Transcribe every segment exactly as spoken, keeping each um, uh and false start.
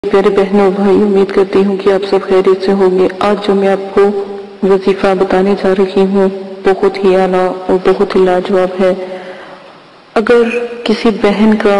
پیارے بہنوں اور بھائی، امید کرتی ہوں کہ آپ سب خیریت سے ہوں گے۔ آج جو میں آپ کو وظیفہ بتانے جا رہی ہوں بہت ہی اعلیٰ اور بہت ہی لاجواب ہے۔ اگر کسی بہن کا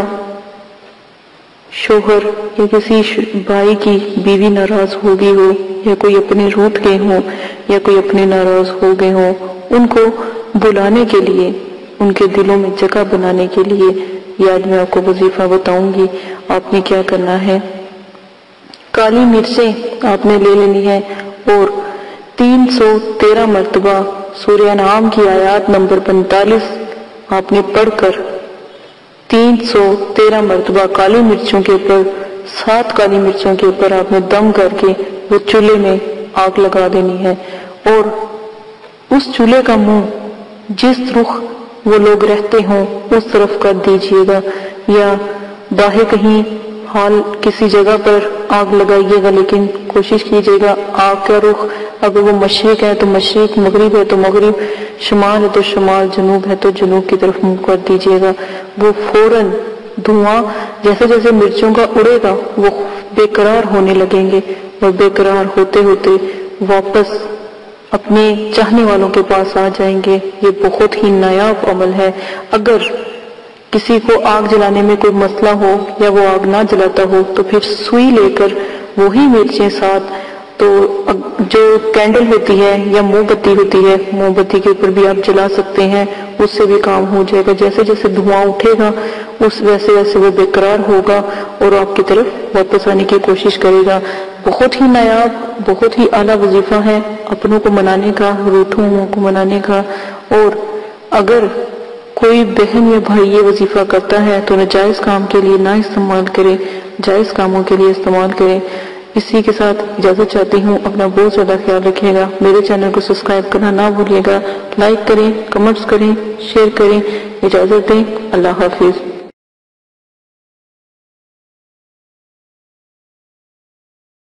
شوہر یا کسی بھائی کی بیوی ناراض ہو گئی ہو، یا کوئی اپنے روٹھ گئے ہوں یا کوئی اپنے ناراض ہو گئے ہوں، ان کو بلانے کے لیے، ان کے دلوں میں جگہ بنانے کے لیے یہ آج میں آپ کو وظیفہ بتاؤں گی۔ آپ نے کیا کرنا ہے، کالی مرچیں آپ نے لے لینی ہے اور تین سو تیرہ مرتبہ سورہ انعام کی آیات نمبر پینتالیس آپ نے پڑھ کر تین سو تیرہ مرتبہ کالی مرچوں کے اوپر، سات کالی مرچوں کے اوپر آپ نے دم کر کے وہ چولہے میں آگ لگا دینی ہے، اور اس چولہے کا منہ جس رخ وہ لوگ رہتے ہوں اس طرف کر دیجیے گا، یا باہر کہیں حال کسی جگہ پر آگ لگائیے گا، لیکن کوشش کیجیے گا آگ کا رخ، اگر وہ مشرق ہے تو مشرق، مغرب ہے تو مغرب، شمال ہے تو شمال، جنوب ہے تو جنوب کی طرف منہ کر دیجیے گا۔ وہ فوراً دھواں جیسے جیسے مرچوں کا اڑے گا وہ بے قرار ہونے لگیں گے، اور بے قرار ہوتے ہوتے واپس اپنے چاہنے والوں کے پاس آ جائیں گے۔ یہ بہت ہی نایاب عمل ہے۔ اگر کسی کو آگ جلانے میں کوئی مسئلہ ہو یا وہ آگ نہ جلاتا ہو تو پھر سوئی لے کر وہی مرچیں ساتھ، تو جو کینڈل ہوتی ہے یا موم بتی ہوتی ہے، موم بتی کے اوپر بھی آپ جلا سکتے ہیں، اس سے بھی کام ہو جائے گا۔ جیسے جیسے دھواں اٹھے گا اس ویسے ویسے وہ بے قرار ہوگا اور آپ کی طرف واپس آنے کی کوشش کرے گا۔ بہت ہی نایاب، بہت ہی اعلیٰ وظیفہ ہے اپنوں کو منانے کا، روٹھوں کو منانے کا۔ اور اگر کوئی بہن یا بھائی یہ وظیفہ کرتا ہے تو ناجائز کام کے لیے نہ استعمال کرے، جائز کاموں کے لیے استعمال کرے۔ اسی کے ساتھ اجازت چاہتی ہوں، اپنا بہت زیادہ خیال رکھیے گا، میرے چینل کو سبسکرائب کرنا نہ بھولیے گا، لائک کریں، کمنٹس کریں، شیئر کریں۔ اجازت دیں، اللہ حافظ۔